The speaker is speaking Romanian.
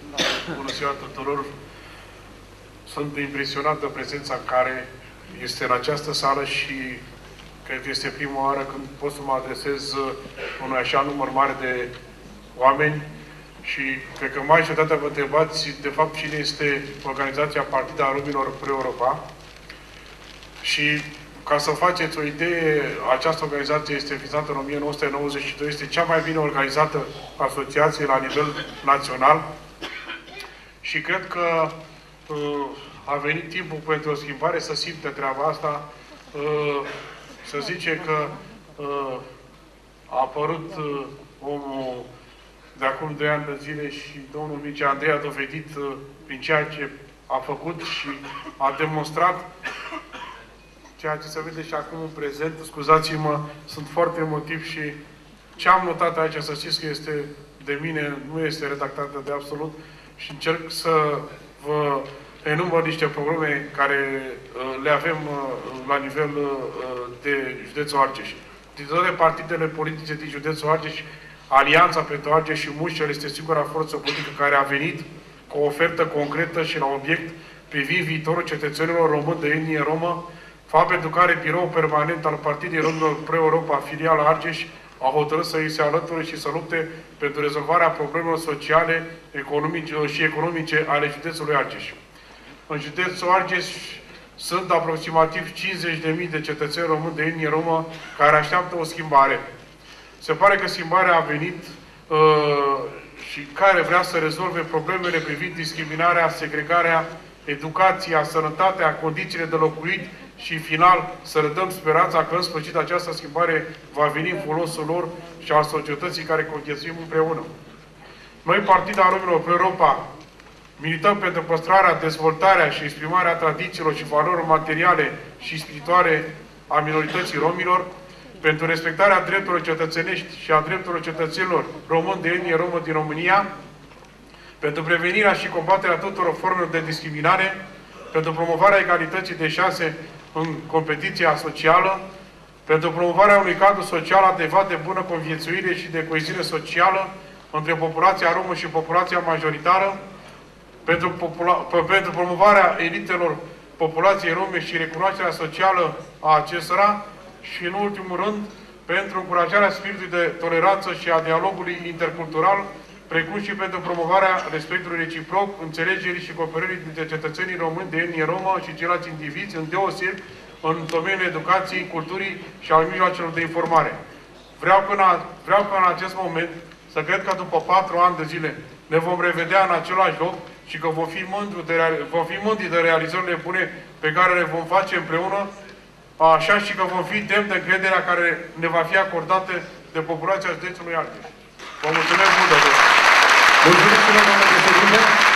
Bună ziua tuturor! Sunt impresionat de prezența care este în această sală și cred că este prima oară când pot să mă adresez unui așa număr mare de oameni și cred că majoritatea vă întrebați de fapt cine este organizația Partida Romilor Pro-Europa. Și ca să faceți o idee, această organizație este înființată în 1992, este cea mai bine organizată asociație la nivel național și cred că a venit timpul pentru o schimbare, să simte treaba asta. Să zice că a apărut omul de acum 2 ani de zile și domnul Mircea Andrei a dovedit prin ceea ce a făcut și a demonstrat ceea ce se vede și acum în prezent. Scuzați-mă, sunt foarte emotiv și ce am notat aici, să știți că este de mine, nu este redactată de absolut și încerc să vă enumăr niște probleme care le avem la nivel de județul Argeș. Din toate partidele politice din județul Argeș, Alianța pentru Argeș și Mușel este singura forță politică care a venit cu o ofertă concretă și la obiect privind viitorul cetățenilor români de etnie romă, fapt pentru care Biroul Permanent al Partidului Romilor Pro-Europa, filiala Argeș, a hotărât să îi se alăture și să lupte pentru rezolvarea problemelor sociale și economice ale județului Argeș. În județul Argeș sunt aproximativ 50.000 de cetățeni români de etnie romă care așteaptă o schimbare. Se pare că schimbarea a venit și care vrea să rezolve problemele privind discriminarea, segregarea, educația, sănătatea, condițiile de locuit și, final, să le dăm speranța că, în sfârșit, această schimbare va veni în folosul lor și al societății care conviețuim împreună. Noi, Partida Romilor Pro-Europa, milităm pentru păstrarea, dezvoltarea și exprimarea tradițiilor și valorilor materiale și spirituale a minorității romilor, pentru respectarea drepturilor cetățenești și a drepturilor cetățenilor români de etnie romă din România, pentru prevenirea și combaterea tuturor formelor de discriminare, pentru promovarea egalității de șanse în competiția socială, pentru promovarea unui cadru social adecvat de bună conviețuire și de coeziune socială între populația romă și populația majoritară, pentru promovarea elitelor populației rome și recunoașterea socială a acestora și, în ultimul rând, pentru încurajarea spiritului de toleranță și a dialogului intercultural, precum și pentru promovarea respectului reciproc, înțelegerii și cooperării dintre cetățenii români de etnie romă și ceilalți indivizi, îndeosebi în domeniul educației, culturii și al mijloacelor de informare. Vreau că în acest moment să cred că după 4 ani de zile ne vom revedea în același loc și că vom fi mândri de realizările bune pe care le vom face împreună, așa și că vom fi demni de încrederea care ne va fi acordată de populația județului Argeș. Vă mulțumesc mult de tot! Mulțumesc, domnule președinte!